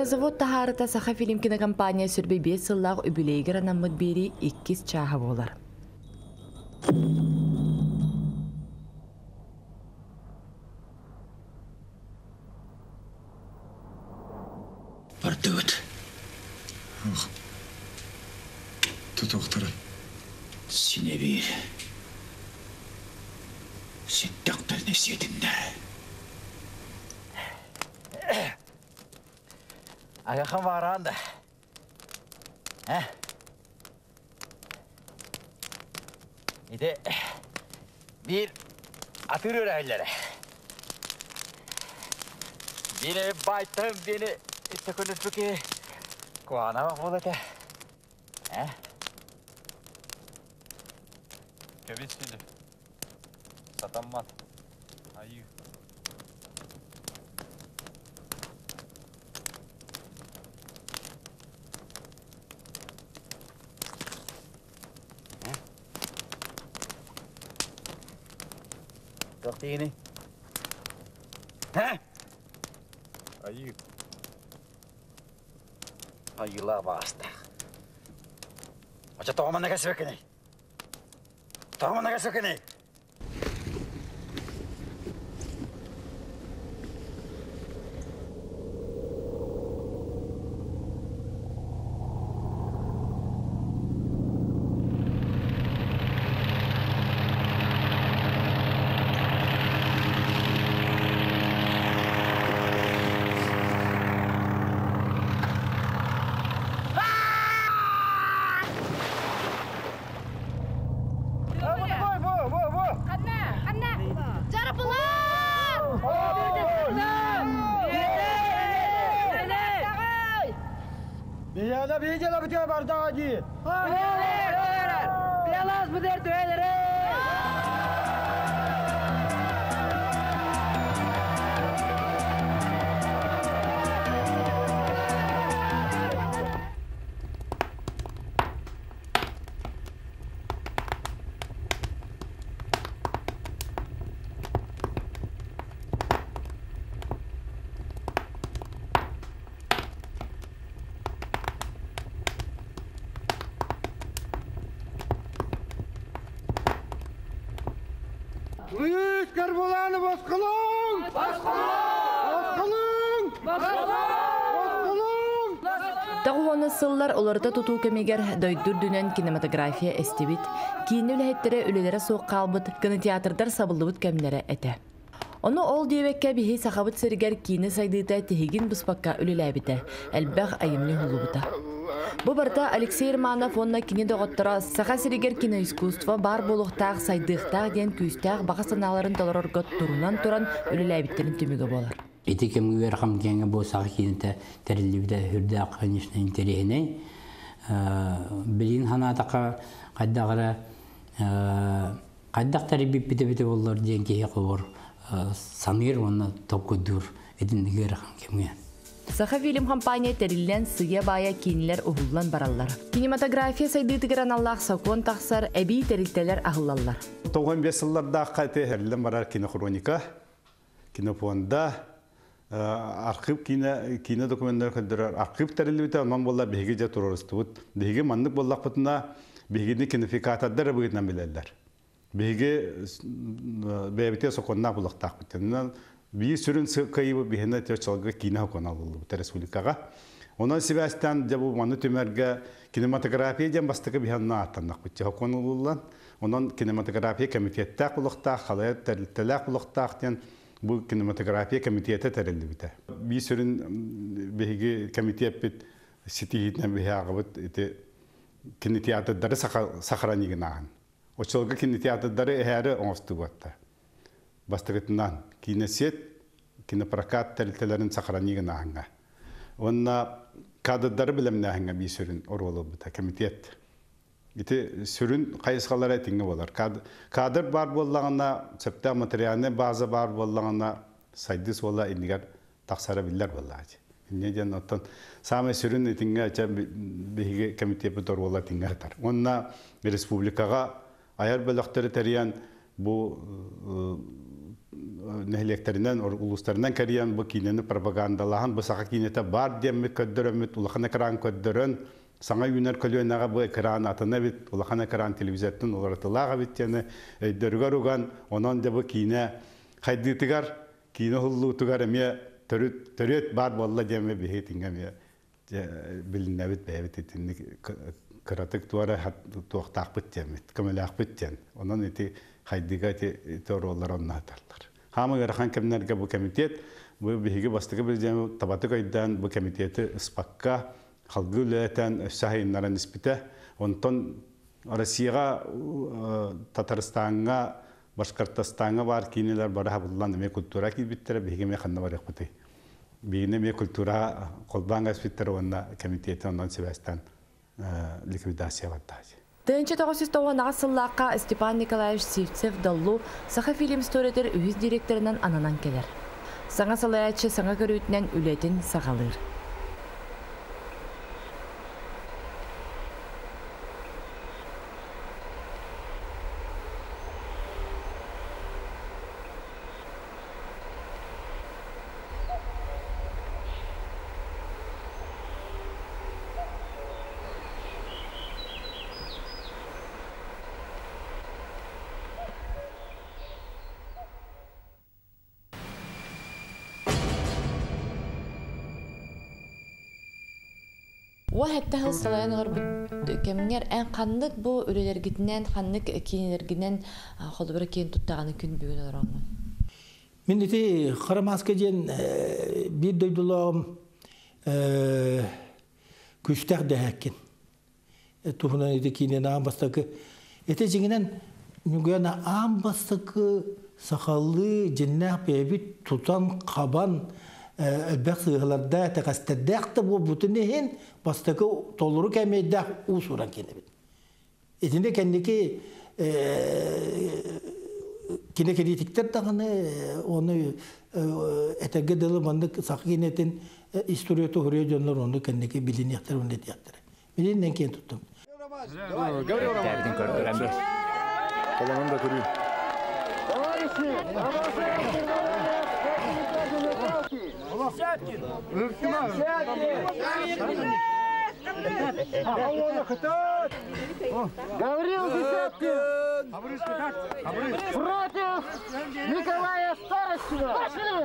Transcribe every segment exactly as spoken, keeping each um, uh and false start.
Кинозавод тахарыта саха фильм кинокомпания сүрбе бес сыллақ үбілейгер анаммыд бері иккис чаға болар. Бардыгыт. Тұтықтыры. Сіне бейір. Сеттақтар несетінде. Ағақан баранда. Ә? Иде bir atır öğrencilere. Beni baytım beni istekonuz ki kuana bak oldu. Hè? Kevin Satanmaz. Ayı. Yok ini. Hè? Ayı. Ayıla bastı. Acha tohuma ne kasıyor ki ne? Tohuma ne kasıyor ki ne? Biyada biyada bitiyor bardağacı. Biyalas bu der tüyeleri. Üç karbulanı bozkulun! Bozkulun! Bozkulun! Тағуаны сыллар оларда тутуу кемегер дойдур дүнен кинематография эстибит, кийини үлэхеттері үлелері соқ қалбыт, кинотеатрдар сабылдыбыт кәмлері әті. Оны ол дейбекке бихи сақабыт сіргер кийини сайдыйта тихигин бұспаққа үлеләбіті, әлбәқ айымны хулубыта. Бу барда Алексей Романов онна кини доғыттыра сақа сиригер киноискусство бар болуқтақ, сайдықтақ ден күйістақ баға саналарын толороргот турунан туран үлеләбіттерін түмігі болар. Эти кемгер хам кенге бо сах кинте терилибде хүрдә конечно интересне. Билин ханатака кайдагыра кайдак терибип бите-бите боллар дигән кие кылыр. Самир оны токудур эдингер хам кемге. Саха фильм компания териллен сыя бая кинилер ухуллан бараллар. Кинематография сайдыйтыгыран Аллах сакон тахсар эби терилтелер ахыллаллар. тоғыз бес жылларда кайты херлен барар кинохроника, кинофонда архив кино кино документтер көлдөрөр архив терилбите ман болла беге же турурустубут беге мандык боллак бутуна бегени кинофикатадар бүгүнөн билелер беге бебите соконна булактак бутунан би сүрүн кайыбы бехне төчөлгө кино каналыбы республикага онан себастан жабу маны төмөргө кинематография жан бастыгы биханна аттанак бутча конулулан онан кинематография комитетте булактак халат терилтелак булактактен bu кинематография комитеті тәрелді біті. Би сүрін бейгі комитет біт сетейітінен бейгі ағыбыт кинотеатрдары сақыранеген ағын. Очылғы кинотеатрдары әрі оңысты бұтты. Бастығытынан кинесет, кинопрокат тәрілтелерін сақыранеген ағынға. Онына кадрдары біліміне ағынға би сүрін оролы бұты комитет. Ити сүрін қайысқалар әтіңі болар. Кадр бар болағына, сөпті материалны база бар болағына сайдыс бола инігер тақсара білдер болағыз. Инеден оттан самай сүрін әтіңі әча бейгі комитет бұтор бола тіңгер тар. Онына республикаға аяр бөліқтері тәриян бұл нәһлектеринен улустарынан кәриян бу кинени пропагандалахан бу сака кинете бар деммит көддөрөмүт улахан экран көддөрөн саңа юнер көлөнага бу экран атына бит улахан экран телевизиятын улартылага бит жана өйдөргөр уган онон да бу кине хайдытыгар кине хуллутугар эме төрөт төрөт бар болла деме бехетингем билинебит бебит этинник кыратык туара туактак бит демит көмөлак бит ден онон эти хайдыга те тороллар оннатарлар хамы гархан кемнерге бу комитет бу биһиги бастыгы бирдем табаты кайдан бу комитеты испакка халгылетен сахиннаран испите онтон Россияга Татарстанга Башкортостанга бар кинелер бара буллан эме культура кибиттер биһиги ме ханна барак бити бине ме культура колбанга испиттер онна комитеты оннан себастан ликвидация ваттаҗи тысяча девятьсот тоғызынчы Степан Николаевич Сивцев даллу саха фильм сторетер үз директорынан ананан келер. Саңа салаячы саңа көрүтүнөн үлетин сагалыр. Вахетте хылсалайын ғарбыт кеміңер ән қаннық бұ өлелергітінен, қаннық кейінергінен қолыбыры кейін тұттағаны күн бүгін ораңын. Мен еті қарамасқа ден бір дөйділағым күштәқ дәхәккен. Тұхынан еті кейінен ағын бастықы. Еті жеңінен нүгіяна ағын бастықы сақалы жиннақ бәбіт тұтан қабан әлбәқ сығыларда тәқастәдәқті бұл бұтыны хен бастықы толыру кәмейдәқ ұсыран кені бет. Етінде кәндекі кені кредиттер дағыны оны әтәгі дылы бандық сақы кенетін историяту хүрия жонлар оны кәндекі білін яқтыр оны дияқтыр. Біліннен кен тұттым. Гаврил Десяткин против Николая Старостина.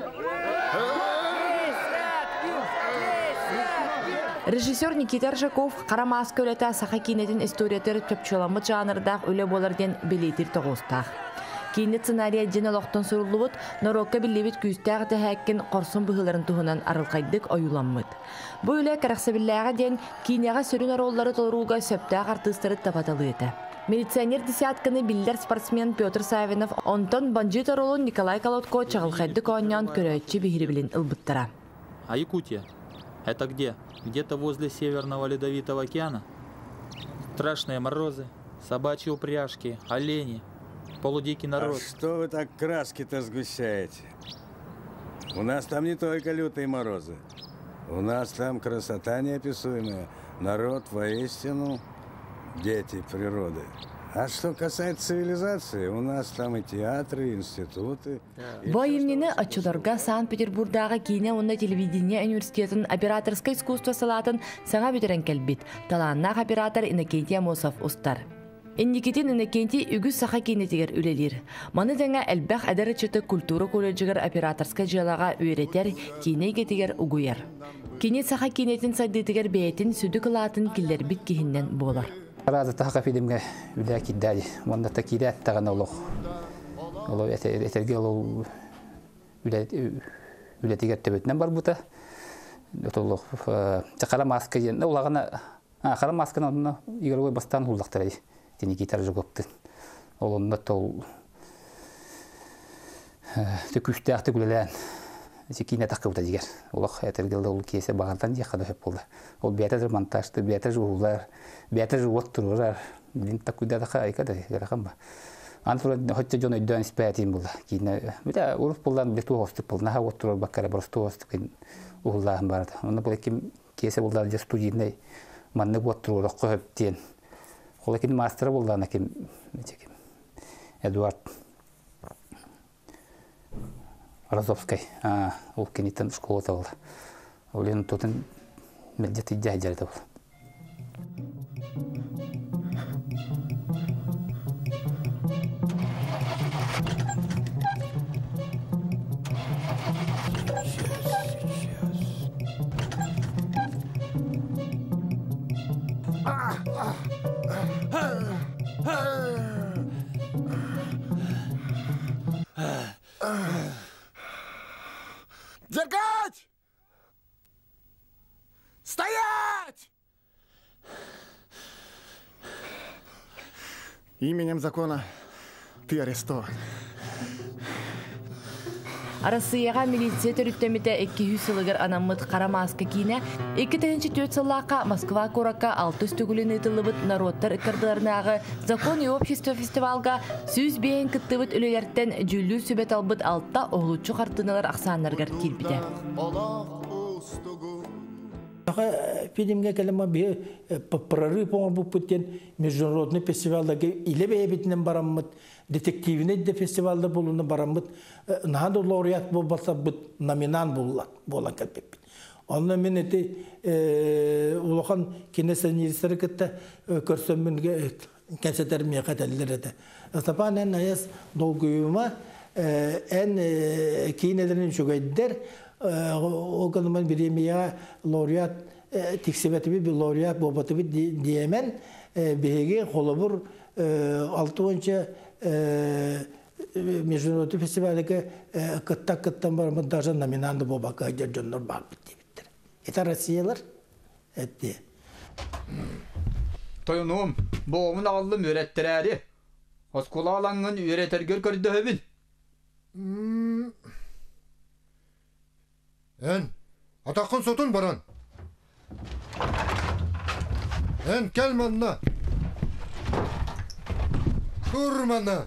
Режиссер Никита Ржаков Қарамасқа өлеті сақа кейнетін историятыр көпчоламы жанырдақ өлі боларден білейтір тоғыстақ. Кейінет сценария жена лоқтон сұрылуыт, норокка білебет күстәғі тәхәккен қорсын бұғыларын тұғынан арылқайдық ойуламмыд. Бұл өлі қарақсабілләға ден кейінеға сүрін ароллары толыруға сөптәғ артыстары табаталы еті. Милиционер десятканы билдер спортсмен Петр Савинов, онтон банжит аролын Николай Колодко чағылқайдық ойнан көрәтші бігірі білін ұлбыттыра. А Якутия? Это где? Где-то возле Северного Ледовитого океана? Страшные морозы, собачьи упряжки, олени. Полудикий народ. А что вы так краски-то сгущаете? У нас там не только лютые морозы. У нас там красота неописуемая. Народ воистину дети природы. А что касается цивилизации, у нас там и театры, и институты. Воимнины отчуларга Санкт-Петербургдағы кейіне онда телевидение университетін операторское искусство салатын саңа бөтерен кәлбет. Таланнақ оператор Иннокентий Мосов ұстар. Инникетин Иннокентий үгіз сақа кейнетігер үлелер. Маны дәңа әлбәқ әдәрі чыты культура колледжігер операторское жалаға өйретер, кейне кетігер ұғуяр. Кейне сақа кейнетін саддетігер бәйтін сүді қылатын келер бит кейіннен болар. Разы таққа фильмге үлі киддәді. Онда та киді әттіған олық. Олы әтерге олы үлетігер төбетінен бар бұта. Олық қара маска жен. Олағына қара масканы онына егер ой бастан ұлдақтыр әді. Никита Ржаковтың. Ол онында тол күшті ақты күлелән. Кейіне таққа бұта дегер. Олық әтергелді ол кейсе бағантан деққады өп болды. Ол бәтәжі монтажды, бәтәжі ұлдар, бәтәжі от тұрғырар. Білін тақ күйдадаққа айқады, ғарақам ба. Антылы хотча жон өйден іспәйтейін болды. Кейіне, бүлі ұрып болдан бет оғыстық болды. Наға от тұрғыр баққары бұрысты оғыстық ұғылдағын барды. Оны бұл екем кейсе болдан же студийіндай манны от тұрғыр оқы өптен. Ол екем мастера болдан екем Эдуард Розовской. А, ол кенитен школа табылды. Олен тотын мелдет идея жарды бұл. Держать! Стоять! Именем закона ты арестован. Арасыяға милиция төрүттөмүтэ эки жүз сылыгар анаммыт карамааска кийне эки тенчи төрт сыллаакка Москва куракка алты үстүгүлүн ытылыбыт народтар ыкырдыларынаагы закон и общество фестивалга сүз бейин кыттыбыт үлелерден жүллүү сүбет албыт алтта оглучу картыналар аксаанаргар килбите. Фильмге келема бе прорыв оңбуп бүттен международный фестивалдагы иле бейбитинен бараммыт, детективный де фестивалда болуна бараммыт, нады лауреат болбаса бут номинан болан келбеппит. Онна мен эти улахан кинесенеристері кітті көрсөммінге кәнсетер мияқа тәлілер еді. Сапан ән аяс долгүйіма ән кейнелерін шүгайдер, o kadar bir miya laureat tiksibeti bir laureat bobatı bir diyemen bihege kolabur altı onca международный фестивальге кытта кыттан бар даже номинанты бобака жоннор бар биттер. Это Россиялар этти. Тоюнум, боомун аллым öğrettirәри. Оскола алаңын öğretергер көрдөбүн. En, atakın sotun baran. En, gel manna. Dur manna.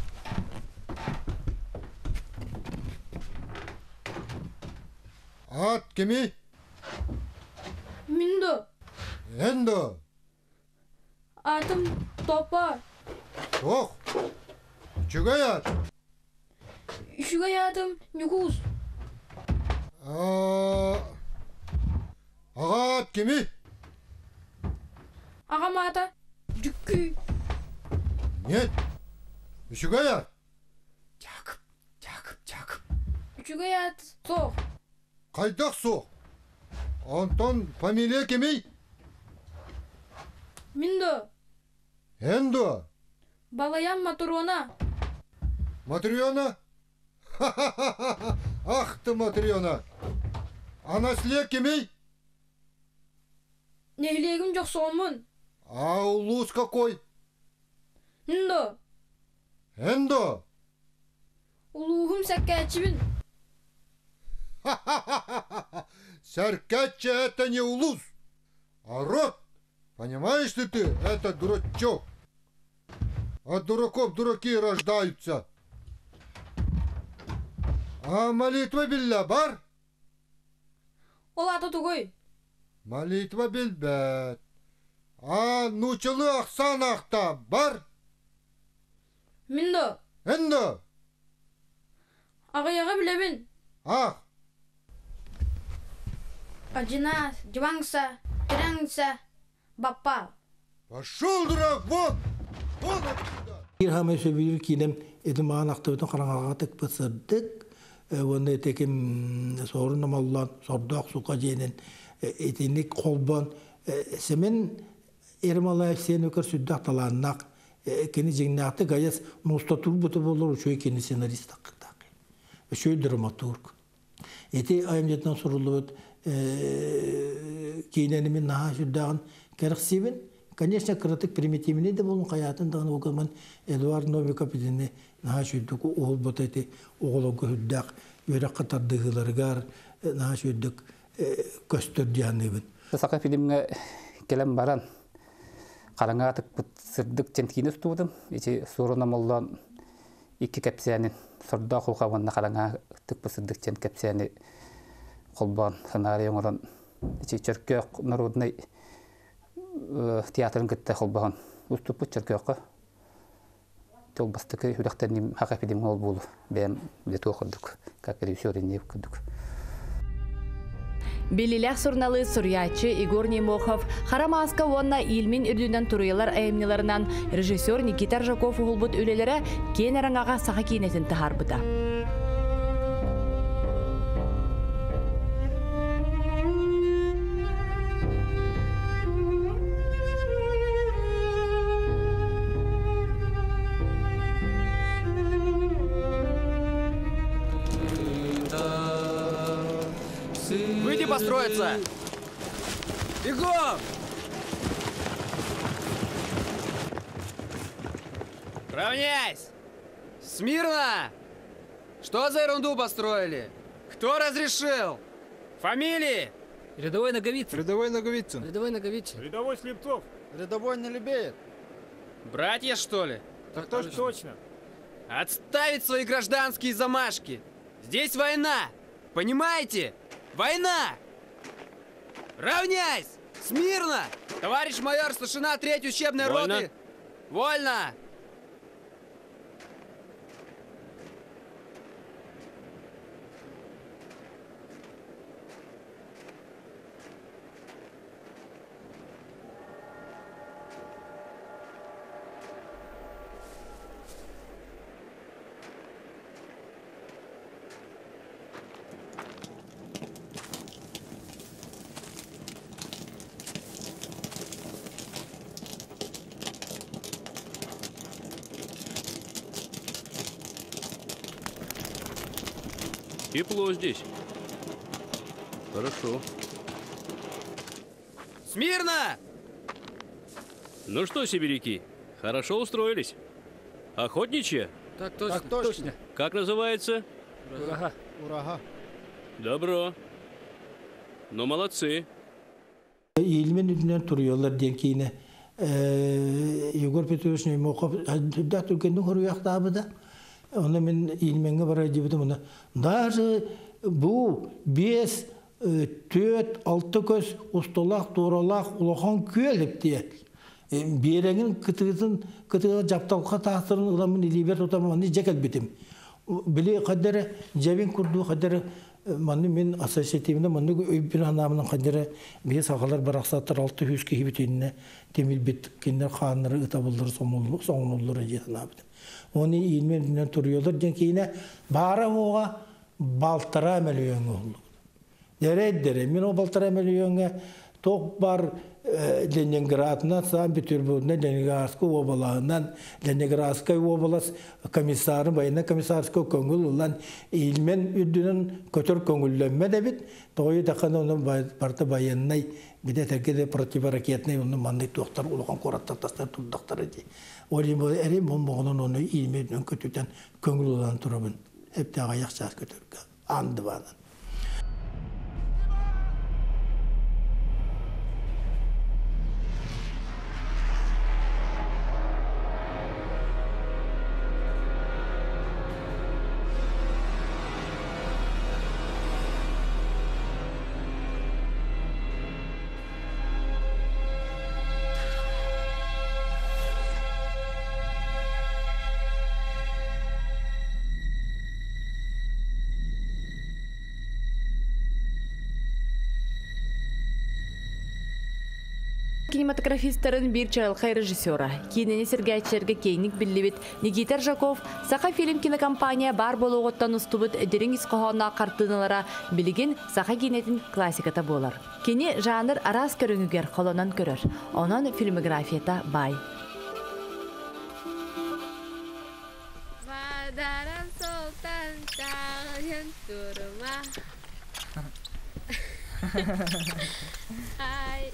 At kimi? Mindo. Endo. Adım Topar. Oh. Çugayat. Şugayadım Nükuz. Ağa kimi? Ağam ata Dükkü. Нет. Şugayat. Jakıp, Jakıp, Jakıp. Şugayat soğuk. Kaydak soğuk. Anton familiya kimi? Mindo. Endo. Balayan Matrona. Матриона? Ах ты, Матриона! А наслед кемей? Нехлегім жоқ соңмын. А улус какой? Эндо. Эндо? Улуғым сәккәтшімін. Сәркәтші это не улус, а род. Понимаешь ли ты? Это дурачок. От дураков дураки рождаются. А молитва билля бар? Ол аты тұғой. Молитва билбәт. А нучылы ақсан ақта бар? Миндо. Эндо? Ағаяға білебін. Ақ. Аджинас, жываңса, тірәңса, баппал. Пошел, дурак, вон! Вон отсюда! Bir hamay söbüyür kinem edim ağın aktavıdan karanağa tık pısırdık. Onu etekim sorun amallan, sorduğuk suka jeynen etenik kolban. Semen ermalay sen ökür süddük talannak. Keni jengnaktı gayas nostatur butu bolur. Şöy keni senarist hakkıdak. Şöy dramaturg. Eti ayımcetten sorulu кейненимен наха жүддағын кәріқсебін. Конечно, кратық примитивіне де болын қаятын дағын оғылман Эдуард Новиков едіне наха жүддік оғыл бұтайты оғылығы жүддақ өрі қатардығыларғар наха жүддік көстір дияныйбын. Сақа фильмге келем баран қараңа атық бұт сырдық ченткені ұстудым. Ече сорына молдан екі кәпсияның сұрда құлқаванна қараңа тұк бұт сырдық чент кәпсияны Kolban senaryo olan Çerkök Народный teatrın gitti kolban. Ustupu Çerkök'e. Тел бастыкы хүрәхтәрнем хакапидем ол булу. Бәм бет оқырдык. Как режиссер не вкыдык. Белилях сурналы сурьячы Игорь Немохов, Харамаска онна илмин үрдүнен туруялар айымныларынан режиссер Никита Ржаков угулбут үлелері кен араңаға сақа кейнетін тахарбыда. Выйди построиться! Бегом! Равняйсь! Смирно! Что за ерунду построили? Кто разрешил? Фамилии? Рядовой Наговицын. Рядовой Наговицын. Рядовой Наговицын. Рядовой Слепцов. Рядовой Нелюбеев. Братья, что ли? Так точно. точно. Отставить свои гражданские замашки. Здесь война. Понимаете? Война! Равняйсь! Смирно! Товарищ майор, старшина третьей учебной Вольно. роты. Вольно! Тепло здесь. Хорошо. Смирно! Ну что, сибиряки, хорошо устроились? Охотничья? Так точно. Так точно. Как называется? Урага. Урага. Добро. Ну, молодцы. Илмен үдінен тұруялар ден кейіне Егор Петрович Немохов да түркендің құруяқтабы да. Оны мен илменге бара дебедім оны. Даже бұл бес, төт, алты көз ұстолақ, торалақ, ұлақан көліп де. Береңін кітігізін, кітігізі жапталқа тақтырын ұламын илебер тұтамын, жекет бетім. Біле қадары, жабен күрді қадары, манны мен ассоциативінде манны өйбін анамының қадары бес ағалар барақсаттыр алты хүз кейі бітеніне темел беттік кендер қаныры ұтабылдыр соңынылдыры жетін абыды. Оны илмен дүнен тұруялар ден кейіне бары оға балтыра мәлі өңі олды. Дәрі-дәрі, мен о балтыра мәлі өңі тоқ бар Ленинградынан, Санкт-Петербургынан, Ленинградскай обалағынан, Ленинградскай облас комиссары, байына комиссарскай көңіл ұлан илмен үддінің көтір көңілленме де бит, тоғы тақаны оның барты байыннай, біде тәркеде противоракетнай, оның маңдай тоқтар, ұлған қораттақтастар тұлдақтары де. Олим әрем болмағынан оны илмен көтірден көңіл ұлан тұрымын. Әпте ағаяқ жас көтіргі, анды бағынан. Кинематографистерин бир чайлхай режиссера, кинени сергайчерге кейник биллибит Никита Ржаков, Саха фильм кинокомпания бар болуғыттан ұстубыт дерің исқоғына қартыналара білігін Саха кинетін классиката болар. Кені жанр арас көріңігер қолынан көрір, онан фильмографията бай. Madaran Sultan Tangan Turma. Hai.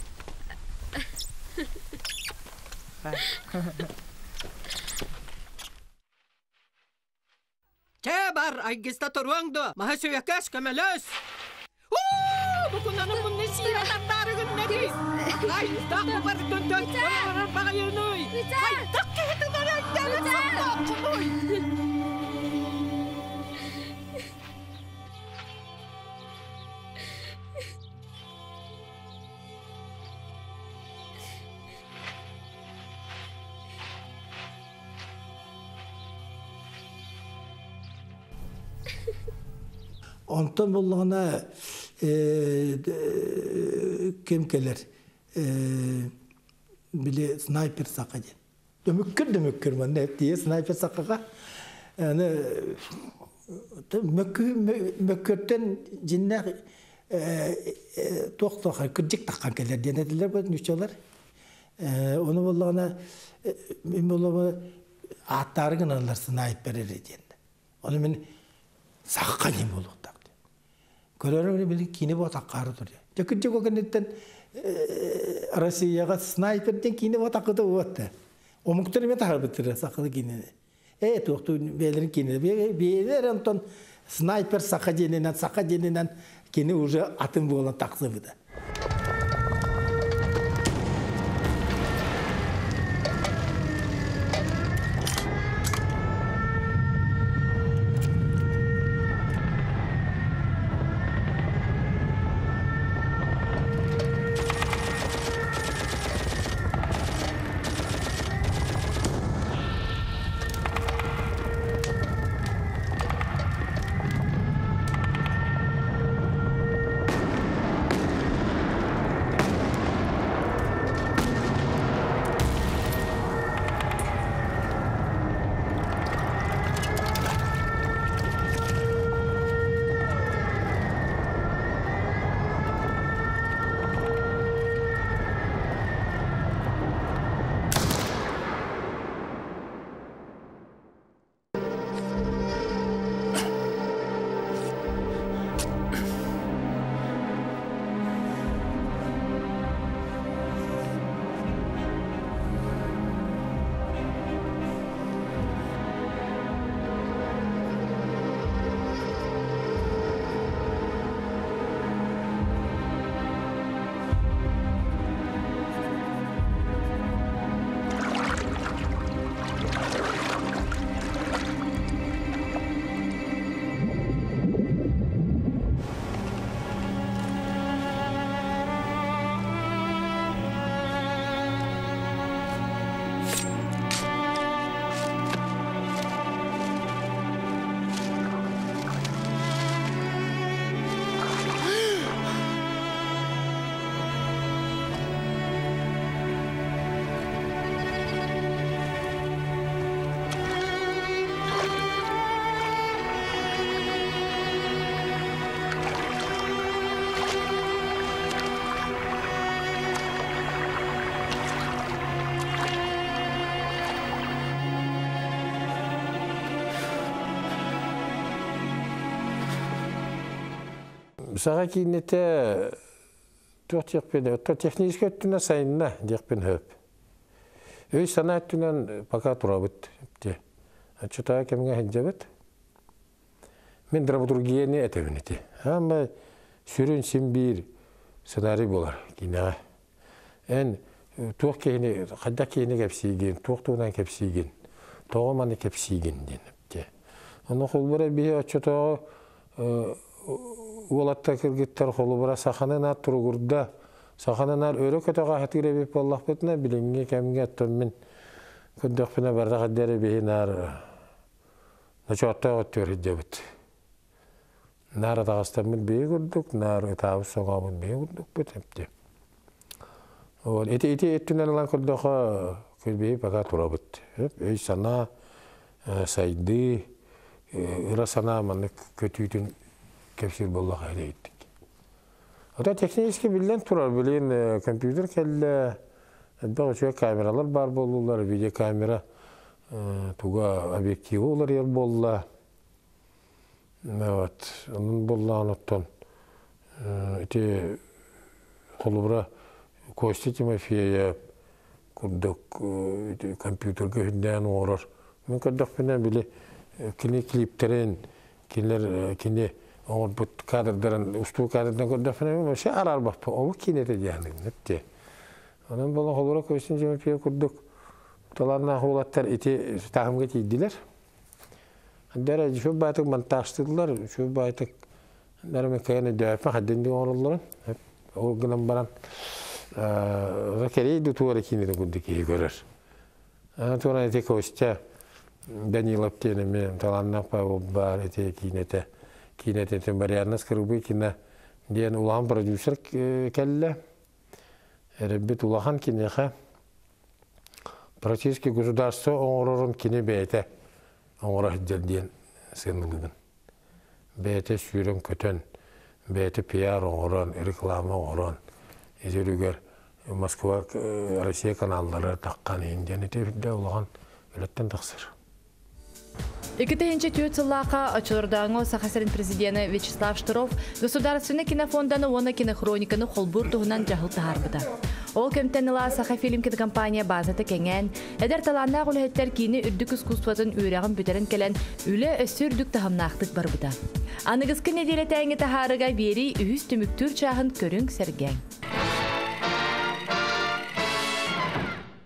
Tebar aigista toruangdo mahasuyakes kameles. Oo, bukuna naman ni siya tatarang nadi. Ay, dako bardon don. Pagayanoy. Ay, dakito na lang dalan sa takoy. Ondan bollağına kim gelir? Bile sniper sakacı. Dömükkür dömükkür ben hep diye sniper sakaga. Yani mökkürten cinler toqtoq kırcık takkan gelir diye dediler bu nüçalar. Onu bollağına men bollağına attargın alır sniper edeceğim. Onu men sakkanim olur. Görürüm bile kini bu takarı duruyor. Jakıcı kokenetten Rusya'ya sniperden kini bu takıda uvattı. O muhtemelen tahar bitirir saklı kini. Evet, doktor belerin kini. Beler anton sniper sakaceninden sakaceninden kini uca atın boğulan taksıbıdı. Sağa kinete çok yapıyor. O teknik kötüne sayınna diyekpen hep. Öy sanatından fakat robot diye. Açıta kemge hecebet. Men dramaturgiyeni eteviniti. Ama sürün simbir senaryo bolar kina. En tuğ keni kadda keni kepsigin, tuğtuğundan kepsigin, toğumanı kepsigin diye. Onu kulbara bir açıta Uolatta kırgıttar kolubara saxananar turgurda saxananar örök ötöga hatire bip Allah betne bilinge kemge tömmin köndökpüne barda gaddere behinar naçotta ötür hijabet nar dağıstamın beyi gördük nar ötağız soğamın beyi gördük betepti o eti eti etünen lan köndöka kölbeyi baka turabet hep ey sana saydı ıra sana manık kötüydün kepsir bolla hayra ettik. Ota tekniski bilen turar bilen kompüter kelle daha çok kameralar bar bollular video kamera tuga obyektivi olar yer bolla. Evet, onun bolla anotton. Ete kolubra koşti mafiya kurduk kompüter göhünden orar. Men kaddak bina bile kini kliplerin kinler kini Or but kadrdan ustu kadrdan kodda fena şey arar bak o kinete yani netti. Onun bolan holora koysun jeme piye kurduk. Talarna holatlar iti tahım geçidiler. Derece şu batık montajladılar. Şu batık nereme kayını döpe haddin di orullar. Hep o gınan baran rakeri dutuara kinete kurduk iyi görür. Sonra iti koşta Danilov tenemi talarna pa o bar iti kinete кинетен барьярнас кырбы кине диен улахан продюсер келле. Ребит улахан кинеха практически государство оңорорун кине бейте оңора хидден сынылыгын. Бейте сүйрен көтөн, бейте пиар оңорон, реклама оңорон. Изелүгер Москва, Россия каналлары таққан инден етебінде улахан өлеттен тақсыр. Икитехинче түйет сыллақа очылырдаңы Сахасарин президенті Вячеслав Штыров государственный кинофонданы оны кинохрониканы холбур туғынан жағыл тағарбыда. Ол кемтеніла Саха фильм кинокомпания базаты кеңен, әдер таланна құлхеттер кейіні үрдік искусстватын үйрағын бүтерін келен үлі өссі үрдік тағымнақтық барбыда. Анығызқы неделі тәңі тағарыға бері үйіз түміктүр чағын көрің сәрген.